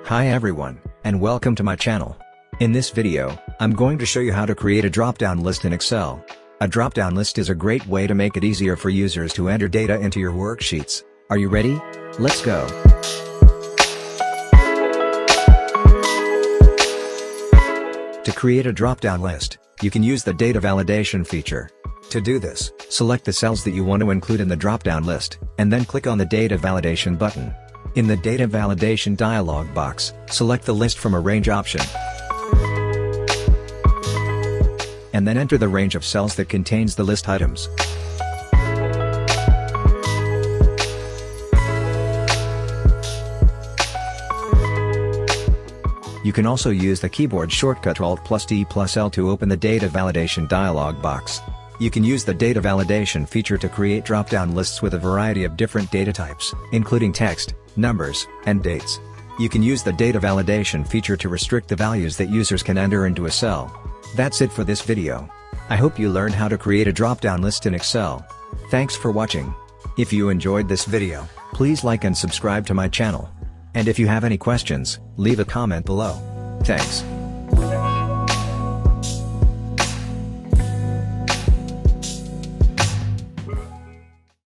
Hi everyone, and welcome to my channel. In this video, I'm going to show you how to create a drop-down list in Excel. A drop-down list is a great way to make it easier for users to enter data into your worksheets. Are you ready? Let's go. To create a drop-down list, you can use the data validation feature. To do this, select the cells that you want to include in the drop-down list, and then click on the Data Validation button. In the Data Validation dialog box, select the list from a range option. And then enter the range of cells that contains the list items. You can also use the keyboard shortcut Alt+D+L to open the Data Validation dialog box. You can use the Data Validation feature to create drop-down lists with a variety of different data types, including text, numbers, and dates. You can use the Data Validation feature to restrict the values that users can enter into a cell. That's it for this video. I hope you learned how to create a drop-down list in Excel. Thanks for watching. If you enjoyed this video, please like and subscribe to my channel. And if you have any questions, leave a comment below. Thanks.